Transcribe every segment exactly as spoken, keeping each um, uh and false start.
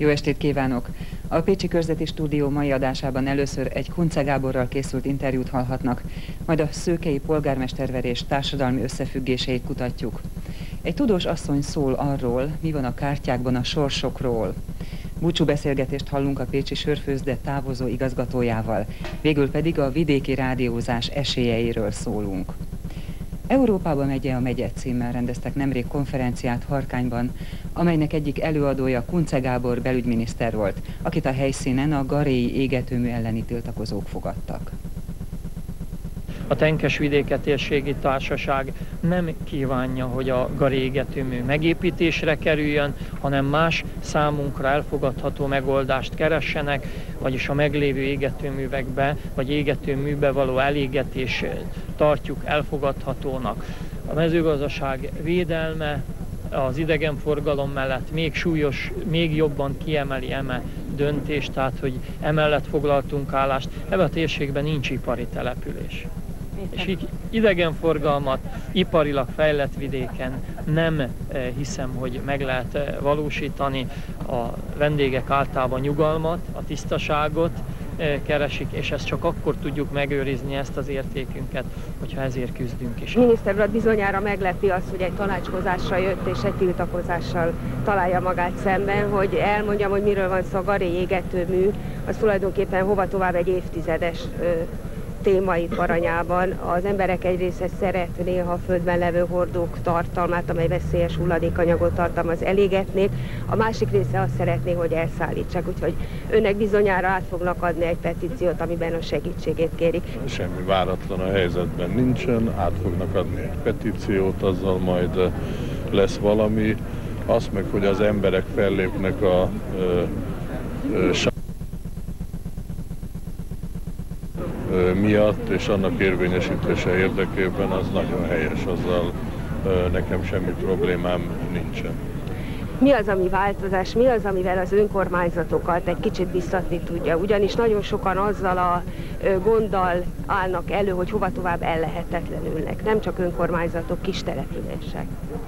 Jó estét kívánok! A Pécsi Körzeti Stúdió mai adásában először egy Kunce Gáborral készült interjút hallhatnak, majd a szőkei polgármesterverés társadalmi összefüggéseit kutatjuk. Egy tudós asszony szól arról, mi van a kártyákban a sorsokról. Búcsú beszélgetést hallunk a pécsi sörfőzde távozó igazgatójával, végül pedig a vidéki rádiózás esélyeiről szólunk. Európába megye a megye címmel rendeztek nemrég konferenciát Harkányban, amelynek egyik előadója Kunce Gábor belügyminiszter volt, akit a helyszínen a garéi égetőmű elleni tiltakozók fogadtak. A Tenkesvidéke Térségi Társaság nem kívánja, hogy a garéi égetőmű megépítésre kerüljön, hanem más számunkra elfogadható megoldást keressenek, vagyis a meglévő égetőművekbe vagy égetőműbe való elégetés tartjuk elfogadhatónak. A mezőgazdaság védelme az idegenforgalom mellett még súlyos, még jobban kiemeli eme döntést, tehát hogy emellett foglaltunk állást. Ebben a térségben nincs ipari település. És így idegenforgalmat iparilag fejlett vidéken nem hiszem, hogy meg lehet valósítani. A vendégek általában nyugalmat, a tisztaságot keresik, és ezt csak akkor tudjuk megőrizni, ezt az értékünket, hogyha ezért küzdünk is. Miniszter urat bizonyára meglepi az, hogy egy tanácskozásra jött és egy tiltakozással találja magát szemben, hogy elmondjam, hogy miről van szó. A garéi égetőmű, az tulajdonképpen hova tovább egy évtizedes témai aranyában. Az emberek egy része szeretné, ha a földben levő hordók tartalmát, amely veszélyes hulladékanyagot tartalmaz, elégetnék. A másik része azt szeretné, hogy elszállítsák. Úgyhogy önnek bizonyára át fognak adni egy petíciót, amiben a segítségét kérik. Semmi váratlan a helyzetben nincsen, át fognak adni egy petíciót, azzal majd lesz valami. Azt meg, hogy az emberek fellépnek a ö, ö, miatt és annak érvényesítése érdekében, az nagyon helyes, azzal nekem semmi problémám nincsen. Mi az, ami változás, mi az, amivel az önkormányzatokat egy kicsit biztatni tudja? Ugyanis nagyon sokan azzal a gonddal állnak elő, hogy hova tovább ellehetetlenülnek, nem csak önkormányzatok, kis települések.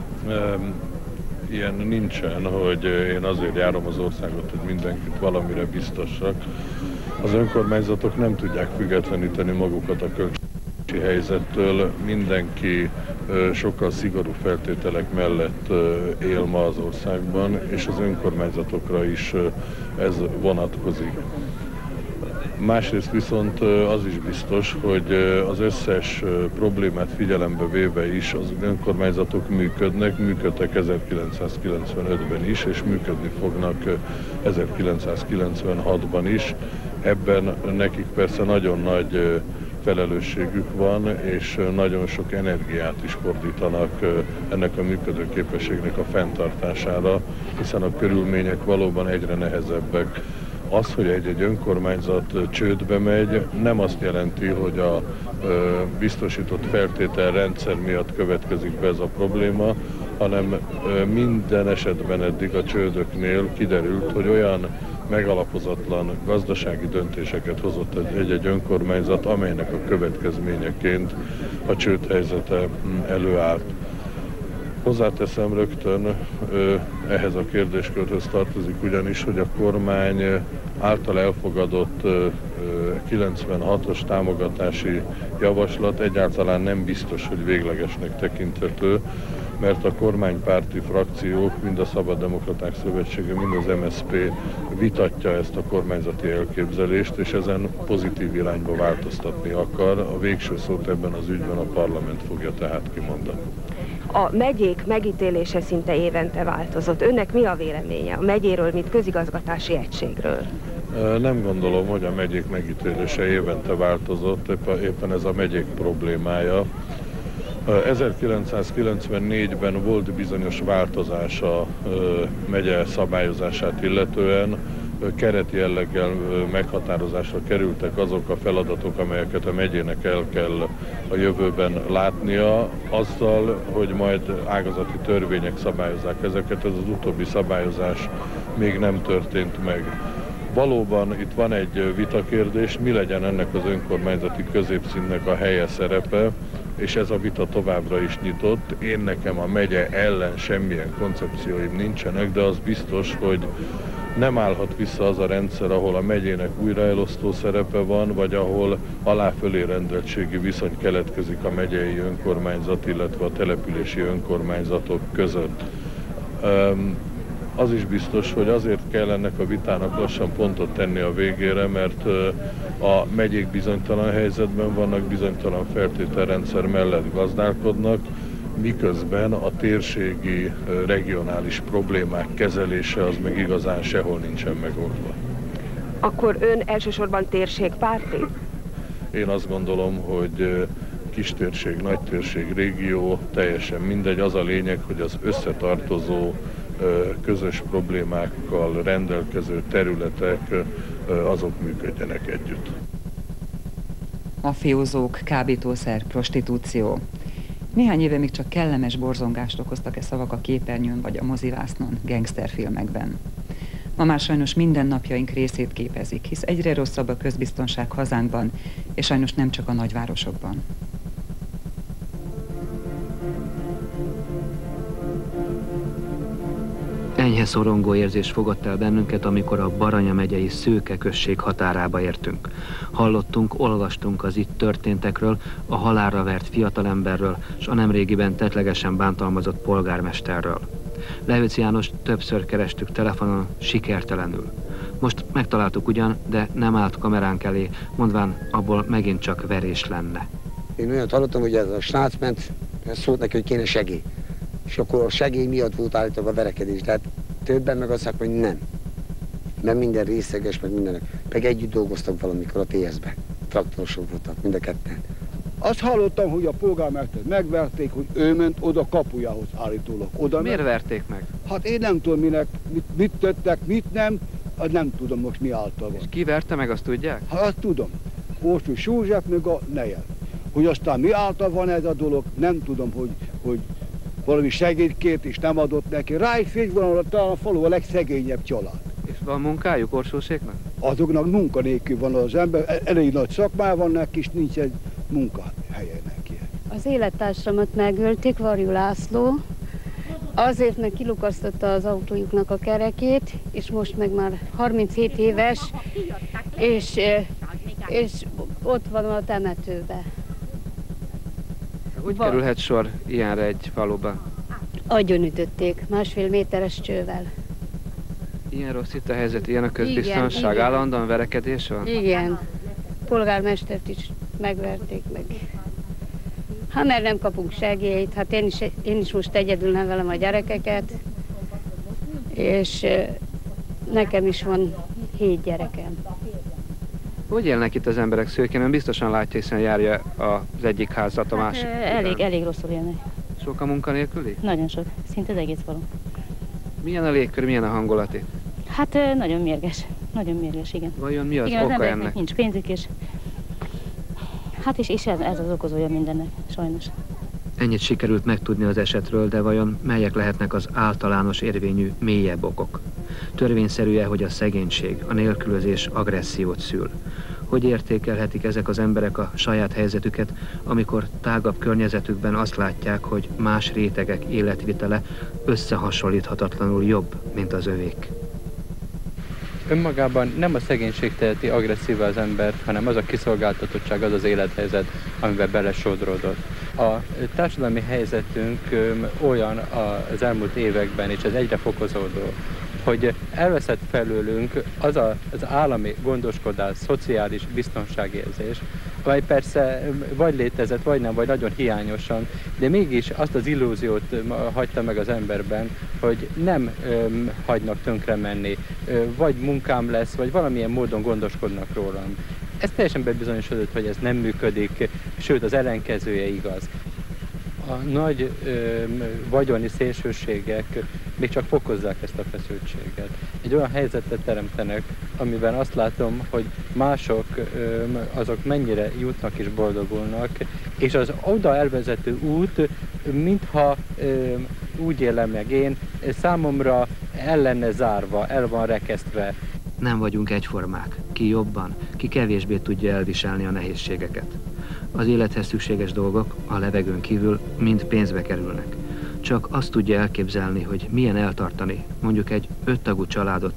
Ilyen nincsen, hogy én azért járom az országot, hogy mindenkit valamire biztassak. Az önkormányzatok nem tudják függetleníteni magukat a költségvetési helyzettől, mindenki sokkal szigorú feltételek mellett él ma az országban, és az önkormányzatokra is ez vonatkozik. Másrészt viszont az is biztos, hogy az összes problémát figyelembe véve is az önkormányzatok működnek, működtek ezerkilencszázkilencvenötben is, és működni fognak ezerkilencszázkilencvenhatban is. Ebben nekik persze nagyon nagy felelősségük van, és nagyon sok energiát is fordítanak ennek a működőképességnek a fenntartására, hiszen a körülmények valóban egyre nehezebbek. Az, hogy egy-egy önkormányzat csődbe megy, nem azt jelenti, hogy a ö, biztosított feltételrendszer miatt következik be ez a probléma, hanem ö, minden esetben eddig a csődöknél kiderült, hogy olyan megalapozatlan gazdasági döntéseket hozott egy-egy önkormányzat, amelynek a következményeként a csődhelyzete előállt. Hozzáteszem rögtön, ehhez a kérdéskörhöz tartozik ugyanis, hogy a kormány által elfogadott kilencvenhatos támogatási javaslat egyáltalán nem biztos, hogy véglegesnek tekinthető, mert a kormánypárti frakciók, mind a Szabaddemokraták Szövetsége, mind az em es zé pé vitatja ezt a kormányzati elképzelést, és ezen pozitív irányba változtatni akar. A végső szót ebben az ügyben a parlament fogja tehát kimondani. A megyék megítélése szinte évente változott. Önnek mi a véleménye a megyéről, mint közigazgatási egységről? Nem gondolom, hogy a megyék megítélése évente változott, éppen ez a megyék problémája. ezerkilencszázkilencvennégyben volt bizonyos változás a megye szabályozását illetően, keret jelleggel meghatározásra kerültek azok a feladatok, amelyeket a megyének el kell a jövőben látnia, azzal, hogy majd ágazati törvények szabályozzák ezeket, ez az utóbbi szabályozás még nem történt meg. Valóban itt van egy vitakérdés, mi legyen ennek az önkormányzati középszintnek a helye, szerepe, és ez a vita továbbra is nyitott. Én nekem a megye ellen semmilyen koncepcióim nincsenek, de az biztos, hogy Nem állhat vissza az a rendszer, ahol a megyének újraelosztó szerepe van, vagy ahol alá-fölé rendeltségi viszony keletkezik a megyei önkormányzat, illetve a települési önkormányzatok között. Az is biztos, hogy azért kell ennek a vitának lassan pontot tenni a végére, mert a megyék bizonytalan helyzetben vannak, bizonytalan feltételrendszer mellett gazdálkodnak, miközben a térségi, regionális problémák kezelése az meg igazán sehol nincsen megoldva. Akkor ön elsősorban térségpárti? Én azt gondolom, hogy kistérség, nagytérség, régió, teljesen mindegy. Az a lényeg, hogy az összetartozó, közös problémákkal rendelkező területek azok működjenek együtt. Mafiózók, kábítószer, prostitúció. Néhány éve még csak kellemes borzongást okoztak e szavak a képernyőn vagy a mozivásznon, gangsterfilmekben. Ma már sajnos mindennapjaink részét képezik, hisz egyre rosszabb a közbiztonság hazánkban, és sajnos nem csak a nagyvárosokban. Enyhe szorongó érzés fogott el bennünket, amikor a Baranya megyei Szőke község határába értünk. Hallottunk, olvastunk az itt történtekről, a halálra vert fiatalemberről, s a nemrégiben tettlegesen bántalmazott polgármesterről. Lehőc Jánost többször kerestük telefonon, sikertelenül. Most megtaláltuk ugyan, de nem állt kameránk elé, mondván abból megint csak verés lenne. Én olyat hallottam, hogy ez a srác ment, szólt neki, hogy kéne segély. És akkor a segély miatt volt állítólag a verekedés. Tehát többen meg azt mondják, hogy nem. Mert minden részeges, meg mindenek. Meg együtt dolgoztak valamikor a té es-be. Traktorosok voltak, mind a ketten. Azt hallottam, hogy a polgármestert megverték, hogy ő ment oda kapujához állítólag. Oda Miért ment. verték meg? Hát én nem tudom, minek, mit, mit tettek, mit nem, az nem tudom most mi által van. És ki verte meg, azt tudják? Hát azt tudom. Orsus József meg a Nejel. Hogy aztán mi által van ez a dolog, nem tudom, hogy, hogy valami segélyt kért és nem adott neki. Rájuk fény van, talán a falu a legszegényebb család. És van munkájuk Orsóséknak? Azoknak munkanélkül van az ember, elég nagy szakmája van neki, és nincs egy munkahelye neki. Az élettársamat megölték, Varjú László, azért meg kilukasztotta az autójuknak a kerekét, és most meg már harminchét éves, és, és ott van a temetőbe. Hogy Van. kerülhet sor ilyenre egy faluban? Agyonütötték, másfél méteres csővel. Ilyen rossz itt a helyzet, ilyen a közbiztonság, Igen, igen. állandóan verekedés van? Igen, polgármestert is megverték meg. Ha mert nem kapunk segélyt, hát én is, én is most egyedül nevelem a gyerekeket, és nekem is van hét gyerekem. Hogy élnek itt az emberek Szőkén? Ön biztosan látja, hiszen járja az egyik házat a másik. Hát, elég, elég rosszul élnek. Sok a munkanélküli? Nagyon sok. Szinte az egész falu. Milyen a légkör, milyen a hangulati? Hát nagyon mérges. Nagyon mérges, igen. Vajon mi az igen, az oka embereknek ennek? nincs pénzük, és hát és, és ez, ez az okozója mindennek, sajnos. Ennyit sikerült megtudni az esetről, de vajon melyek lehetnek az általános érvényű, mélyebb okok? Törvényszerű-e, hogy a szegénység, a nélkülözés agressziót szül? Hogy értékelhetik ezek az emberek a saját helyzetüket, amikor tágabb környezetükben azt látják, hogy más rétegek életvitele összehasonlíthatatlanul jobb, mint az övék? Önmagában nem a szegénység teheti agresszívá az embert, hanem az a kiszolgáltatottság, az az élethelyzet, amiben belesodródott. A társadalmi helyzetünk olyan az elmúlt években, és ez egyre fokozódó, hogy elveszett felőlünk az a, az állami gondoskodás, szociális biztonságérzés, amely persze vagy létezett, vagy nem, vagy nagyon hiányosan, de mégis azt az illúziót hagyta meg az emberben, hogy nem öm, hagynak tönkre menni, ö, vagy munkám lesz, vagy valamilyen módon gondoskodnak rólam. Ez teljesen bebizonyosodott, hogy ez nem működik, sőt az ellenkezője igaz. A nagy ö, vagyoni szélsőségek még csak fokozzák ezt a feszültséget. Egy olyan helyzetet teremtenek, amiben azt látom, hogy mások ö, azok mennyire jutnak és boldogulnak, és az oda elvezető út, mintha ö, úgy élem meg én, számomra el lenne zárva, el van rekesztve. Nem vagyunk egyformák. Ki jobban, ki kevésbé tudja elviselni a nehézségeket. Az élethez szükséges dolgok, a levegőn kívül mind pénzbe kerülnek. Csak azt tudja elképzelni, hogy milyen eltartani mondjuk egy öttagú családot,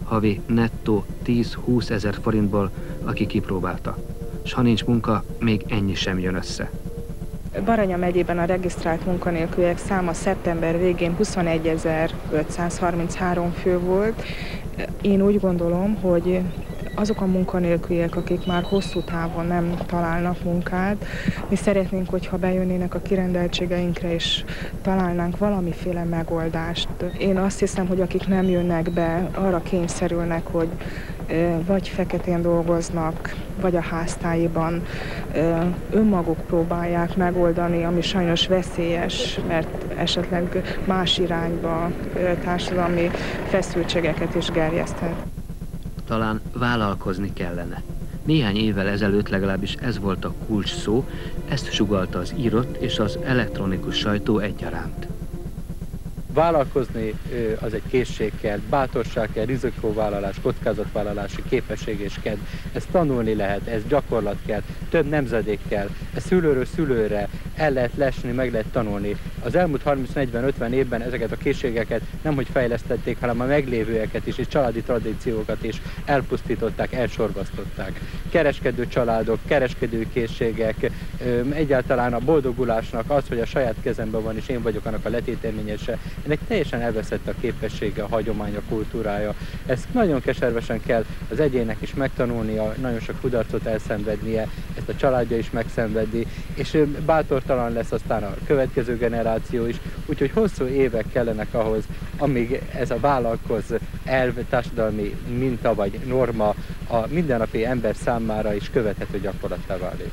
havi nettó tíz-húsz ezer forintból, aki kipróbálta. S ha nincs munka, még ennyi sem jön össze. Baranya megyében a regisztrált munkanélküliek száma szeptember végén huszonegyezer-ötszázharminchárom fő volt. Én úgy gondolom, hogy azok a munkanélküliek, akik már hosszú távon nem találnak munkát, mi szeretnénk, hogyha bejönnének a kirendeltségeinkre, és találnánk valamiféle megoldást. Én azt hiszem, hogy akik nem jönnek be, arra kényszerülnek, hogy vagy feketén dolgoznak, vagy a háztáiban önmaguk próbálják megoldani, ami sajnos veszélyes, mert esetleg más irányba társadalmi feszültségeket is gerjeszthet. Talán vállalkozni kellene. Néhány évvel ezelőtt legalábbis ez volt a kulcs szó, ezt sugallta az írott és az elektronikus sajtó egyaránt. Vállalkozni az egy készség kell, bátorság kell, rizikóvállalás, kockázatvállalási képesség és kedv. Ezt tanulni lehet, ez gyakorlat kell, több nemzedék kell, ez szülőről szülőre el lehet lesni, meg lehet tanulni. Az elmúlt harminc-negyven-ötven évben ezeket a készségeket nemhogy fejlesztették, hanem a meglévőeket is, és családi tradíciókat is elpusztították, elsorvasztották. Kereskedő családok, kereskedő készségek, egyáltalán a boldogulásnak az, hogy a saját kezemben van, és én vagyok annak a letéteményese, ennek teljesen elveszett a képessége, a hagyománya, a kultúrája. Ezt nagyon keservesen kell az egyének is megtanulnia, nagyon sok kudarcot elszenvednie, ezt a családja is megszenvedi, és bátortalan lesz aztán a következő generáció is, úgyhogy hosszú évek kellenek ahhoz, amíg ez a vállalkoz elv, társadalmi minta vagy norma a mindennapi ember számára is követhető gyakorlattá válik.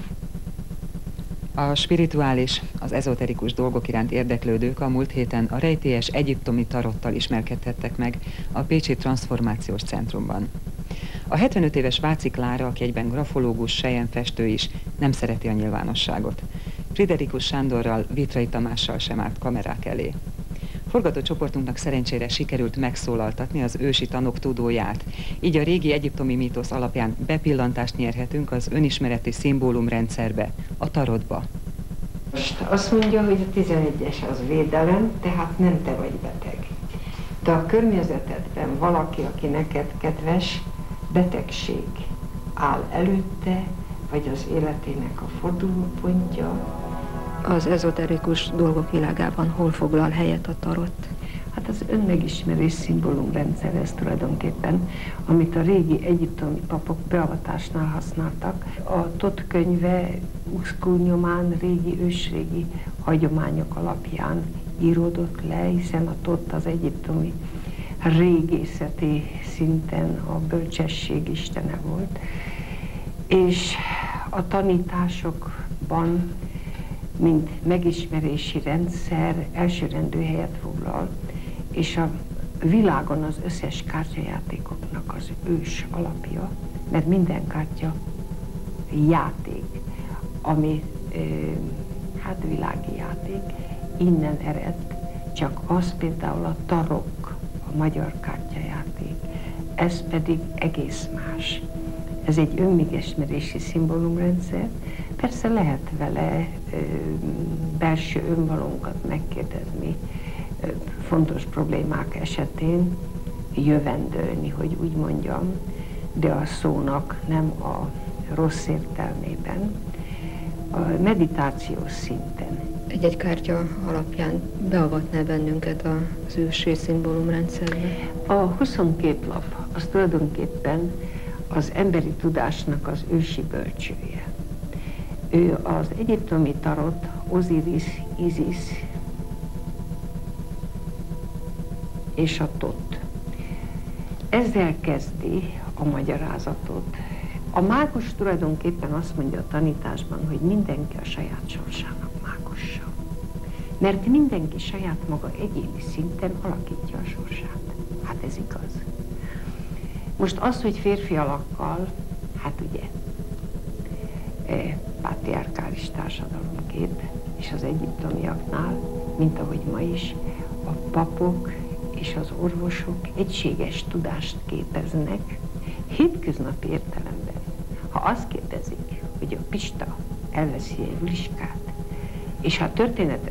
A spirituális, az ezoterikus dolgok iránt érdeklődők a múlt héten a rejtélyes egyiptomi tarottal ismerkedhettek meg a Pécsi Transformációs Centrumban. A hetvenöt éves Váci Klára, aki egyben grafológus, selyemfestő is, nem szereti a nyilvánosságot. Friderikus Sándorral, Vitrai Tamással sem állt kamerák elé. Forgatócsoportunknak szerencsére sikerült megszólaltatni az ősi tanok tudóját, így a régi egyiptomi mítosz alapján bepillantást nyerhetünk az önismereti szimbólumrendszerbe, a tarotba. Most azt mondja, hogy a tizenegyes az védelem, tehát nem te vagy beteg. De a környezetedben valaki, aki neked kedves, betegség áll előtte, vagy az életének a fordulópontja. Az ezoterikus dolgok világában hol foglal helyet a tarot? Hát az önmegismerés szimbólumrendszer ez tulajdonképpen, amit a régi egyiptomi papok beavatásnál használtak. A Tot könyve Uszkú nyomán régi, ősrégi hagyományok alapján íródott le, hiszen a Tot az egyiptomi régészeti szinten a bölcsesség istene volt, és a tanításokban, mint megismerési rendszer elsőrendű helyet foglal, és a világon az összes kártyajátékoknak az ős alapja, mert minden kártya játék, ami hát világi játék, innen ered, csak az például a tarok, a magyar kártyajáték, ez pedig egész más. Ez egy önmegismerési szimbólumrendszer. Persze lehet vele ö, belső önvalónkat megkérdezni, ö, fontos problémák esetén jövendölni, hogy úgy mondjam, de a szónak nem a rossz értelmében, a meditációs szinten. Egy-egy kártya alapján beavatná bennünket az ősi szimbólumrendszerbe? A huszonkét lap az tulajdonképpen az emberi tudásnak az ősi bölcsője. Ő az egyiptomi tarot, Osiris, Isis és a Tot. Ezzel kezdi a magyarázatot. A mágus tulajdonképpen azt mondja a tanításban, hogy mindenki a saját sorsának mágussa. Mert mindenki saját maga egyéni szinten alakítja a sorsát. Hát ez igaz. Most az, hogy férfi alakkal, hát ugye, e, patriarkális társadalomkép, és az egyiptomiaknál, mint ahogy ma is, a papok és az orvosok egységes tudást képeznek, hétköznapi értelemben. Ha azt kérdezik, hogy a Pista elveszi egy liskát, és ha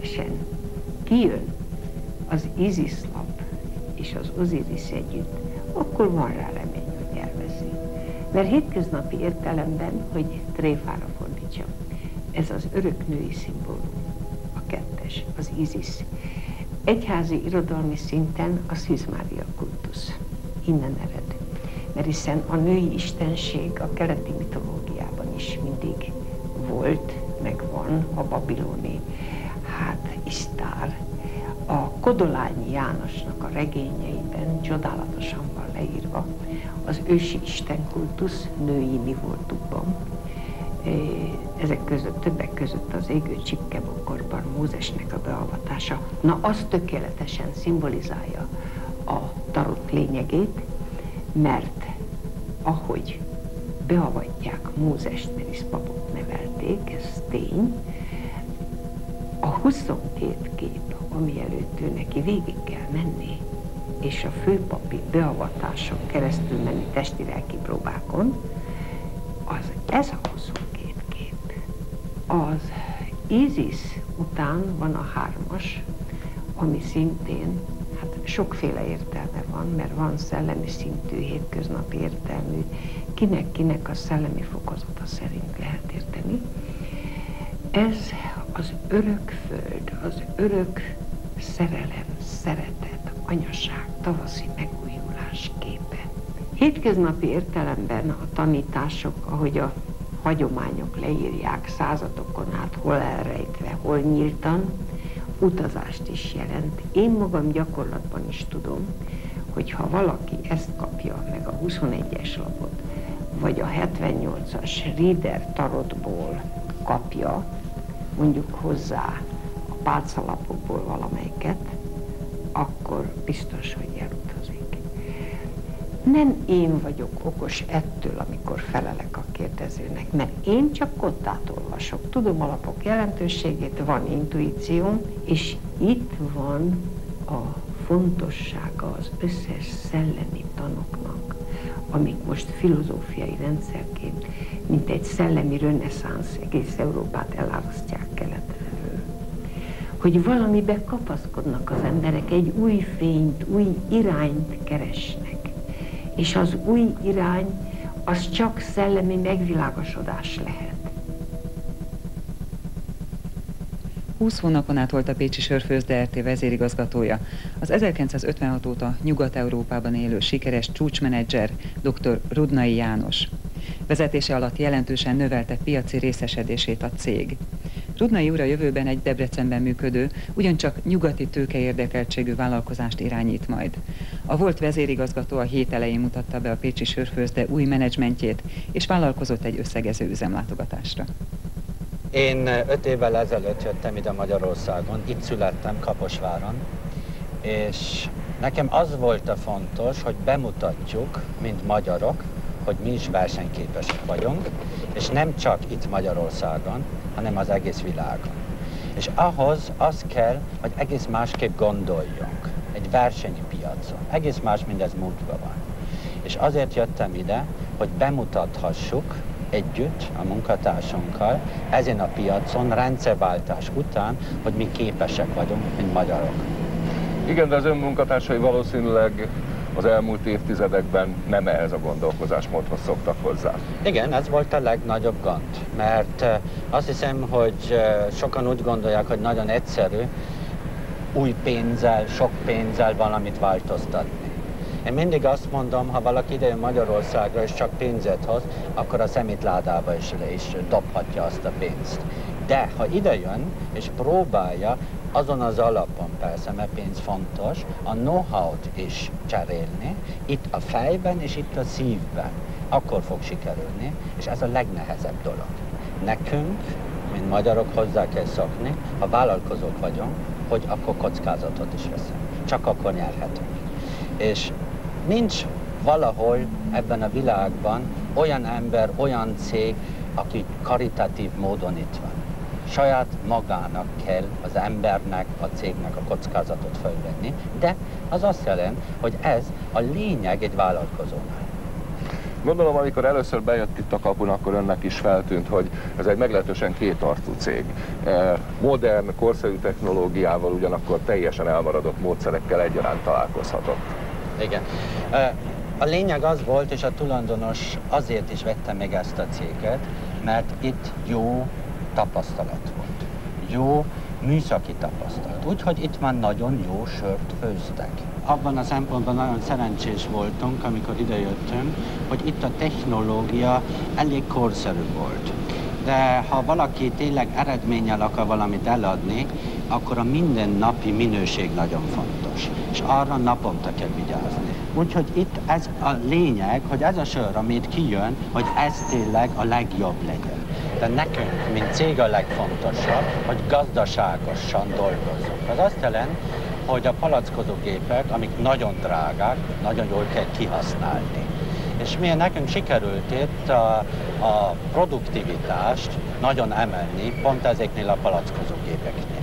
történetesen kijön az Isis lap és az Osiris együtt, akkor van rá remény, hogy elveszi. Mert hétköznapi értelemben, hogy tréfára fordítsam, ez az örök női szimbólum, a kettes, az Isis. Egyházi irodalmi szinten a Szűz Mária kultusz. Innen ered. Mert hiszen a női istenség a keleti mitológiában is mindig volt, meg van, a babiloni, hát Isztár. A Kodolányi Jánosnak a regényeiben csodálatosan van leírva az ősi istenkultusz női mi voltukban. Ezek között, többek között az égő csipkebokorban Mózesnek a beavatása. Na, az tökéletesen szimbolizálja a tarot lényegét, mert ahogy beavatják Mózest, mert is papok nevelték, ez tény, a huszonkét kép, ami előtt ő neki végig kell menni, és a főpapi beavatáson keresztül menni testi-lelki próbákon, az ez a huszonkét kép. Az Isis után van a hármas, ami szintén, hát sokféle értelme van, mert van szellemi szintű, hétköznapi értelmű, kinek-kinek a szellemi fokozata szerint lehet érteni. Ez az örök föld, az örök szerelem, szeretet, anyaság, tavaszi megújulás képe. Hétköznapi értelemben a tanítások, ahogy a hagyományok leírják, századokon át, hol elrejtve, hol nyíltan, utazást is jelent. Én magam gyakorlatban is tudom, hogy ha valaki ezt kapja, meg a huszonegyes lapot, vagy a hetvennyolcas Rieder tarotból kapja, mondjuk hozzá a pálcalapokból valamelyiket, akkor biztos, hogy elutazik. Nem én vagyok okos ettől, amikor felelek a kérdezőnek, mert én csak kottát olvasok. Tudom a lapok jelentőségét, van intuícióm, és itt van a fontossága az összes szellemi tanoknak, amik most filozófiai rendszerként, mint egy szellemi reneszánsz, egész Európát elárasztják keletről. Hogy valamibe kapaszkodnak az emberek, egy új fényt, új irányt keresnek. És az új irány, az csak szellemi megvilágosodás lehet. húsz hónapon át volt a Pécsi Sörfőzde er té vezérigazgatója. Az ezerkilencszázötvenhat óta Nyugat-Európában élő sikeres csúcsmenedzser dr. Rudnai János. Vezetése alatt jelentősen növelte piaci részesedését a cég. Rudnai úr a jövőben egy Debrecenben működő, ugyancsak nyugati tőkeérdekeltségű vállalkozást irányít majd. A volt vezérigazgató a hét elején mutatta be a Pécsi Sörfőzde új menedzsmentjét, és vállalkozott egy összegező üzemlátogatásra. Én öt évvel ezelőtt jöttem ide Magyarországon, itt születtem Kaposváron, és nekem az volt a fontos, hogy bemutatjuk, mint magyarok, hogy mi is versenyképesek vagyunk, és nem csak itt Magyarországon, hanem az egész világon. És ahhoz az kell, hogy egész másképp gondoljunk, egy versenypiacon. Egész más mindez múltban van. És azért jöttem ide, hogy bemutathassuk együtt a munkatársunkkal ezen a piacon rendszerváltás után, hogy mi képesek vagyunk, mint magyarok. Igen, de az ön munkatársai valószínűleg az elmúlt évtizedekben nem ehhez a gondolkozásmódhoz szoktak hozzá. Igen, ez volt a legnagyobb gond, mert azt hiszem, hogy sokan úgy gondolják, hogy nagyon egyszerű új pénzzel, sok pénzzel valamit változtatni. Én mindig azt mondom, ha valaki idejön Magyarországra és csak pénzet hoz, akkor a szemétládába is, is dobhatja azt a pénzt. De ha idejön és próbálja azon az alapon, persze, mert pénz fontos, a know-how-t is cserélni, itt a fejben és itt a szívben, akkor fog sikerülni, és ez a legnehezebb dolog. Nekünk, mint magyarok, hozzá kell szokni, ha vállalkozók vagyunk, hogy akkor kockázatot is veszünk. Csak akkor nyerhetünk. És nincs valahol ebben a világban olyan ember, olyan cég, aki karitatív módon itt van. Saját magának kell az embernek, a cégnek a kockázatot fölvenni, de az azt jelenti, hogy ez a lényeg egy vállalkozónál. Gondolom, amikor először bejött itt a kapun, akkor önnek is feltűnt, hogy ez egy meglehetősen kétarcú cég. Modern, korszerű technológiával, ugyanakkor teljesen elmaradott módszerekkel egyaránt találkozhatott. Igen. A lényeg az volt, és a tulajdonos azért is vette meg ezt a céget, mert itt jó tapasztalat volt. Jó műszaki tapasztalat. Úgyhogy itt már nagyon jó sört főztek. Abban a szempontban nagyon szerencsés voltunk, amikor idejöttünk, hogy itt a technológia elég korszerű volt. De ha valaki tényleg eredménnyel akar valamit eladni, akkor a mindennapi minőség nagyon fontos, és arra naponta kell vigyázni. Úgyhogy itt ez a lényeg, hogy ez a sör, amit kijön, hogy ez tényleg a legjobb legyen. De nekünk, mint cég a legfontosabb, hogy gazdaságosan dolgozunk. Az azt jelenti, hogy a palackozógépek, amik nagyon drágák, nagyon jól kell kihasználni. És milyen nekünk sikerült itt a, a produktivitást nagyon emelni, pont ezeknél a palackozógépeknél.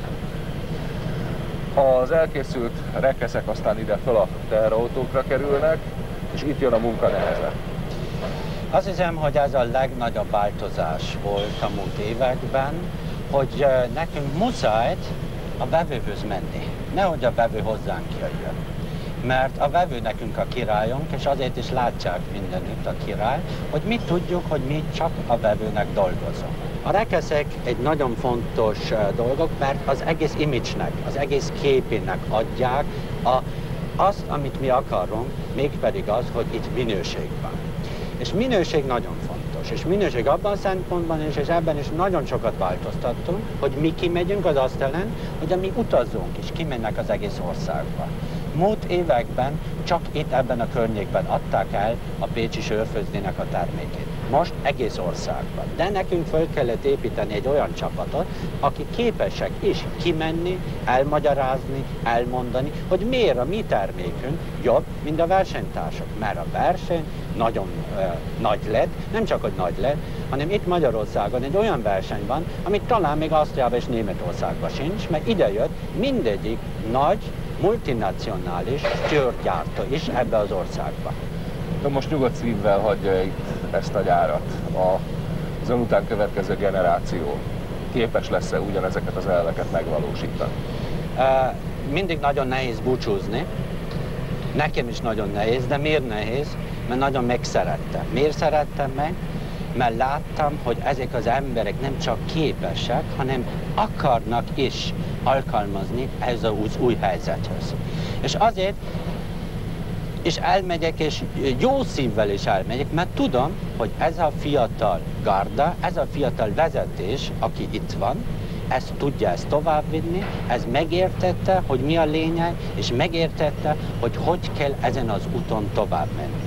Az elkészült rekeszek aztán ide fel a teherautókra kerülnek, és itt jön a munka neheze. Azt hiszem, hogy ez a legnagyobb változás volt a múlt években, hogy nekünk muszáj a vevőhöz menni, nehogy a vevő hozzánk jöjjön. Mert a vevő nekünk a királyunk, és azért is látják mindenütt a király, hogy mi tudjuk, hogy mi csak a vevőnek dolgozunk. A rekeszek egy nagyon fontos dolgok, mert az egész image-nek, az egész képének adják a, azt, amit mi akarunk, mégpedig az, hogy itt minőség van. És minőség nagyon fontos, és minőség abban a szempontban is, és ebben is nagyon sokat változtattunk, hogy mi kimegyünk, az azt jelenti, hogy mi utazunk, és kimennek az egész országba. Múlt években csak itt ebben a környékben adták el a pécsi sörfőzdének a termékét. Most egész országban. De nekünk fel kellett építeni egy olyan csapatot, akik képesek is kimenni, elmagyarázni, elmondani, hogy miért a mi termékünk jobb, mint a versenytársak. Mert a verseny nagyon uh, nagy lett, nem csak hogy nagy lett, hanem itt Magyarországon egy olyan verseny van, amit talán még Ausztriában és Németországban sincs, mert idejött mindegyik nagy, multinacionális sörgyártó is ebbe az országba. De most nyugodt szívvel hagyja itt ezt a gyárat. Az ön után következő generáció képes lesz-e ugyanezeket az elveket megvalósítani? Uh, mindig nagyon nehéz búcsúzni. Nekem is nagyon nehéz, de miért nehéz? Mert nagyon megszerettem. Miért szerettem meg? Mert láttam, hogy ezek az emberek nem csak képesek, hanem akarnak is alkalmazni ez az új helyzethez. És azért és elmegyek, és jó szívvel is elmegyek, mert tudom, hogy ez a fiatal garda, ez a fiatal vezetés, aki itt van, ezt tudja ezt továbbvinni, ez megértette, hogy mi a lényeg, és megértette, hogy hogy kell ezen az úton tovább menni.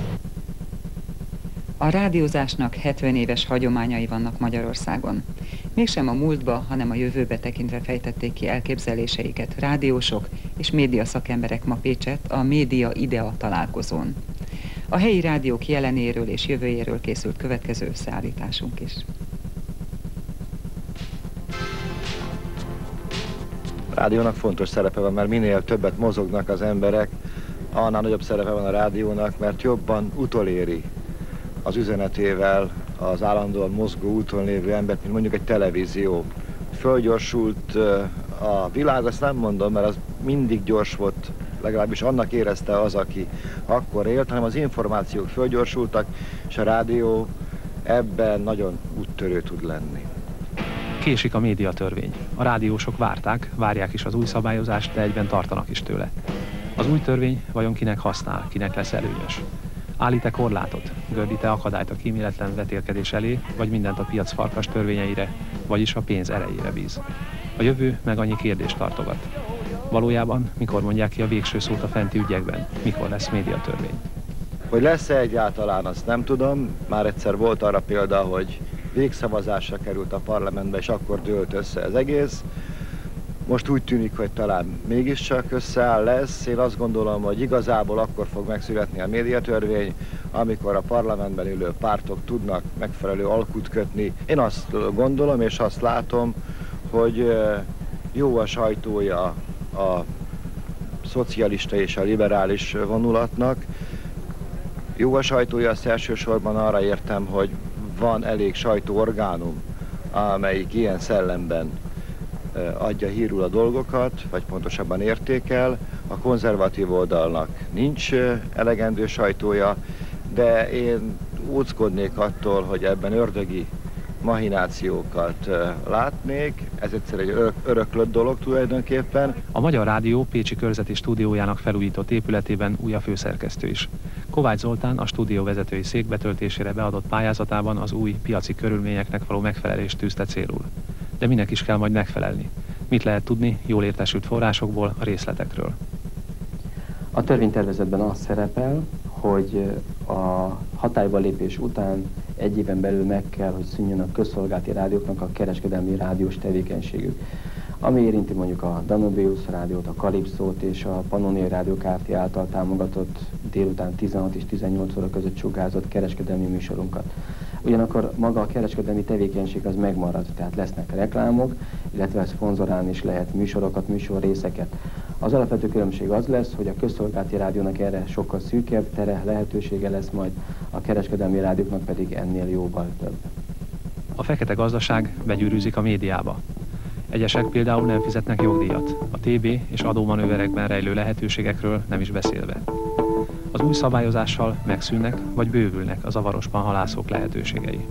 A rádiózásnak hetven éves hagyományai vannak Magyarországon. Mégsem a múltba, hanem a jövőbe tekintve fejtették ki elképzeléseiket rádiósok és média szakemberek ma Pécsett a Média Idea találkozón. A helyi rádiók jelenéről és jövőjéről készült következő összeállításunk is. A rádiónak fontos szerepe van, mert minél többet mozognak az emberek, annál nagyobb szerepe van a rádiónak, mert jobban utoléri az üzenetével az állandóan mozgó úton lévő embert, mint mondjuk egy televízió. Fölgyorsult a világ, azt nem mondom, mert az mindig gyors volt, legalábbis annak érezte az, aki akkor élt, hanem az információk fölgyorsultak, és a rádió ebben nagyon úttörő tud lenni. Késik a médiatörvény. A rádiósok várták, várják is az új szabályozást, de egyben tartanak is tőle. Az új törvény vajon kinek használ, kinek lesz előnyös? Állít-e korlátot, gördít-e akadályt a kíméletlen vetélkedés elé, vagy mindent a piac farkas törvényeire, vagyis a pénz erejére bíz? A jövő meg annyi kérdést tartogat. Valójában mikor mondják ki a végső szót a fenti ügyekben? Mikor lesz médiatörvény? Hogy lesz-e egyáltalán, azt nem tudom. Már egyszer volt arra példa, hogy végszavazásra került a parlamentbe, és akkor dőlt össze az egész. Most úgy tűnik, hogy talán mégiscsak összeáll lesz. Én azt gondolom, hogy igazából akkor fog megszületni a médiatörvény, amikor a parlamentben ülő pártok tudnak megfelelő alkut kötni. Én azt gondolom és azt látom, hogy jó a sajtója a szocialista és a liberális vonulatnak. Jó a sajtója, azt elsősorban arra értem, hogy van elég sajtóorgánum, amelyik ilyen szellemben adja hírul a dolgokat, vagy pontosabban értékel. A konzervatív oldalnak nincs elegendő sajtója, de én óckodnék attól, hogy ebben ördögi mahinációkat látnék. Ez egyszer egy örök, öröklött dolog tulajdonképpen. A Magyar Rádió pécsi körzeti stúdiójának felújított épületében új a főszerkesztő is. Kovács Zoltán a stúdió vezetői szék betöltésére beadott pályázatában az új piaci körülményeknek való megfelelést tűzte célul. De minek is kell majd megfelelni? Mit lehet tudni jól értesült forrásokból, a részletekről? A törvénytervezetben az szerepel, hogy a hatályba lépés után egy éven belül meg kell, hogy szűnjön a közszolgálati rádióknak a kereskedelmi rádiós tevékenységük, ami érinti mondjuk a Danubius rádiót, a Kalipszót és a Pannonia Rádió Kft. Által támogatott délután tizenhat és tizennyolc óra között sugárzott kereskedelmi műsorunkat. Ugyanakkor maga a kereskedelmi tevékenység az megmarad, tehát lesznek reklámok, illetve szponzorálni is lehet műsorokat, műsorrészeket. Az alapvető különbség az lesz, hogy a közszolgálati rádiónak erre sokkal szűkebb tere, lehetősége lesz, majd a kereskedelmi rádióknak pedig ennél jóval több. A fekete gazdaság begyűrűzik a médiába. Egyesek például nem fizetnek jogdíjat, a té bé és adómanőverekben rejlő lehetőségekről nem is beszélve. Az új szabályozással megszűnnek vagy bővülnek a zavarosban halászók lehetőségei.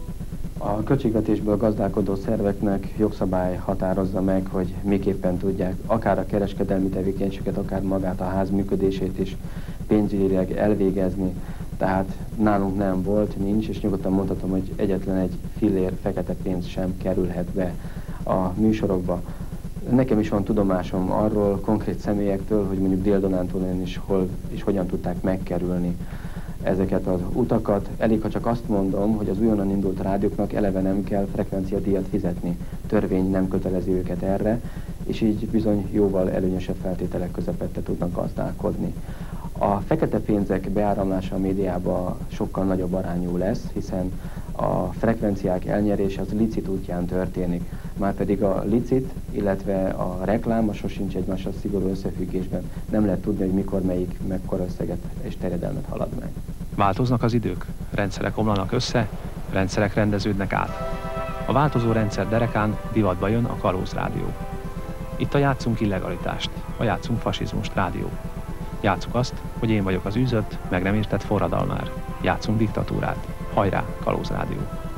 A költségvetésből gazdálkodó szerveknek jogszabály határozza meg, hogy miképpen tudják akár a kereskedelmi tevékenységet, akár magát a ház működését is pénzügyileg elvégezni. Tehát nálunk nem volt, nincs, és nyugodtan mondhatom, hogy egyetlen egy fillér fekete pénz sem kerülhet be a műsorokba. Nekem is van tudomásom arról konkrét személyektől, hogy mondjuk Dél-Dunántúlon is hol és hogyan tudták megkerülni ezeket az utakat. Elég, ha csak azt mondom, hogy az újonnan indult rádióknak eleve nem kell frekvenciadíjat fizetni. Törvény nem kötelezi őket erre, és így bizony jóval előnyösebb feltételek közepette tudnak gazdálkodni. A fekete pénzek beáramlása a médiába sokkal nagyobb arányú lesz, hiszen a frekvenciák elnyerése az licit útján történik. Márpedig a licit, illetve a reklám a sosincs egymással szigorú összefüggésben. Nem lehet tudni, hogy mikor melyik mekkora összeget és terjedelmet halad meg. Változnak az idők, rendszerek omlanak össze, rendszerek rendeződnek át. A változó rendszer derekán divatba jön a kalózrádió. Itt a Játszunk illegalitást, a Játszunk fasizmust rádió. Játsszuk azt, hogy én vagyok az űzött, meg nem értett forradalmár. Játszunk diktatúrát. Hajrá, kalózrádió!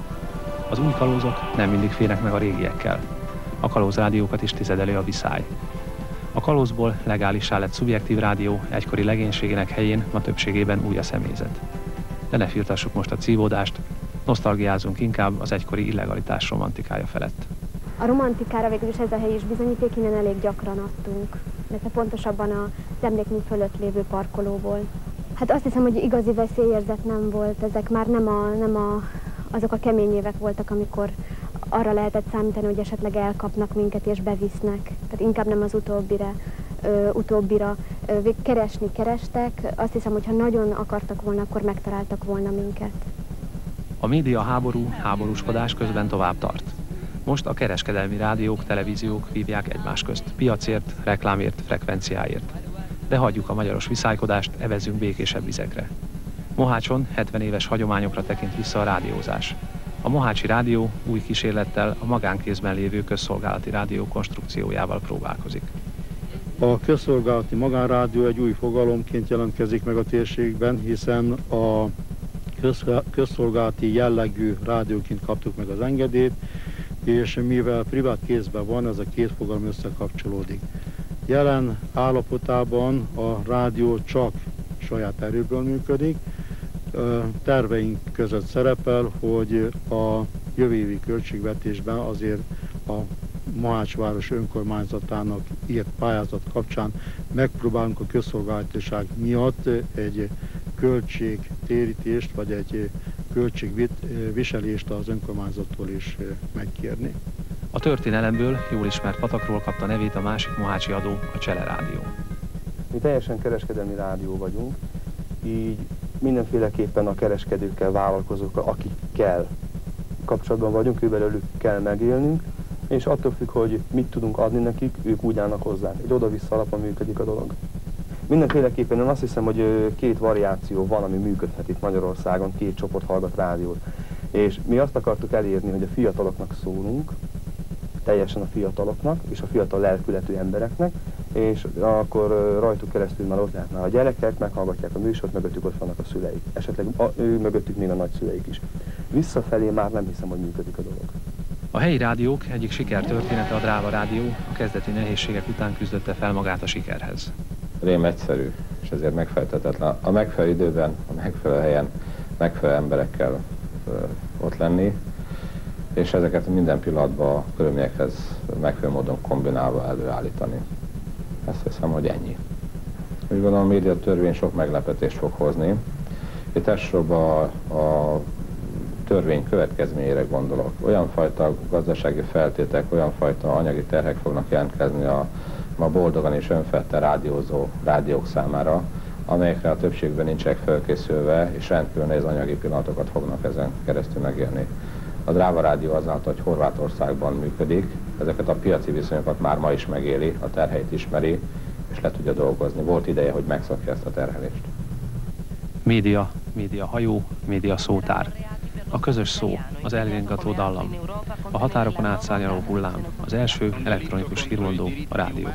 Az új kalózok nem mindig férnek meg a régiekkel. A kalózrádiókat is tizedeli a viszály. A kalózból legálissá lett szubjektív rádió egykori legénységének helyén ma többségében új a személyzet. De ne firtassuk most a cívódást, nosztalgiázunk inkább az egykori illegalitás romantikája felett. A romantikára végül is ez a hely is bizonyíték, innen elég gyakran adtunk, illetve pontosabban az emlékmű fölött lévő parkolóból. Hát azt hiszem, hogy igazi veszélyérzet nem volt, ezek már nem, a, nem a, azok a kemény évek voltak, amikor arra lehetett számítani, hogy esetleg elkapnak minket és bevisznek. Tehát inkább nem az utóbbira, ö, utóbbira ö, keresni kerestek. Azt hiszem, hogy ha nagyon akartak volna, akkor megtaláltak volna minket. A média háború, háborúskodás közben tovább tart. Most a kereskedelmi rádiók, televíziók vívják egymás közt. Piacért, reklámért, frekvenciáért. De hagyjuk a magyaros viszálykodást, evezzünk békésebb vizekre. Mohácson hetven éves hagyományokra tekint vissza a rádiózás. A Mohácsi Rádió új kísérlettel a magánkézben lévő közszolgálati rádió konstrukciójával próbálkozik. A közszolgálati magánrádió egy új fogalomként jelentkezik meg a térségben, hiszen a közszolgálati jellegű rádióként kaptuk meg az engedélyt, és mivel privát kézben van, ez a két fogalom összekapcsolódik. Jelen állapotában a rádió csak saját erőből működik. Terveink között szerepel, hogy a jövő évi költségvetésben azért a Mohácsváros önkormányzatának írt pályázat kapcsán megpróbálunk a közszolgálatiság miatt egy költségtérítést vagy egy költségviselést az önkormányzattól is megkérni. A történelemből jól ismert patakról kapta nevét a másik mohácsi adó, a Csele Rádió. Mi teljesen kereskedelmi rádió vagyunk, így mindenféleképpen a kereskedőkkel, vállalkozókkal, akikkel kapcsolatban vagyunk, őbelőlük kell megélnünk, és attól függ, hogy mit tudunk adni nekik, ők úgy állnak hozzánk. Egy oda-vissza alapon működik a dolog. Mindenféleképpen én azt hiszem, hogy két variáció van, ami működhet itt Magyarországon, két csoport hallgat rádiót. És mi azt akartuk elérni, hogy a fiataloknak szólunk, teljesen a fiataloknak és a fiatal lelkületű embereknek, és akkor rajtuk keresztül már ott lehetne a gyerekek, meghallgatják a műsort, mögöttük ott vannak a szüleik. Esetleg a, ő mögöttük még a nagyszüleik is. Visszafelé már nem hiszem, hogy működik a dolog. A helyi rádiók egyik sikertörténete a Dráva Rádió a kezdeti nehézségek után küzdötte fel magát a sikerhez. Rém egyszerű, és ezért megfelelhetetlen. A megfelelő időben, a megfelelő helyen, megfelelő emberekkel ö, ott lenni, és ezeket minden pillanatban a körülményekhez megfelelő módon kombinálva előállítani. Ezt hiszem, hogy ennyi. Úgy gondolom, a médiatörvény sok meglepetést fog hozni. Itt elsősorban a, a törvény következményére gondolok. Olyan fajta gazdasági feltétek, olyan fajta anyagi terhek fognak jelentkezni a ma boldogan és önfeledten rádiózó rádiók számára, amelyekre a többségben nincsenek felkészülve, és rendkívül nehéz anyagi pillanatokat fognak ezen keresztül megélni. A Dráva Rádió azáltal, hogy Horvátországban működik, ezeket a piaci viszonyokat már ma is megéli, a terheit ismeri, és le tudja dolgozni. Volt ideje, hogy megszokja ezt a terhelést. Média, média hajó, média szótár. A közös szó, az elringató dallam, a határokon átszárnyaló hullám, az első elektronikus hírmondó, a rádió.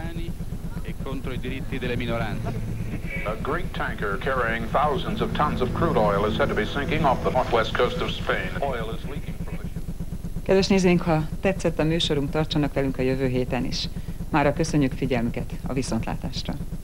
A great tanker carrying thousands of tons of crude oil is said to be sinking off the northwest coast of Spain. Oil is leaking from the ship. Kedves nézőink, ha tetszett a műsorunk, tartsanak velünk a jövő héten is. Mára köszönjük figyelmüket, a viszontlátásra!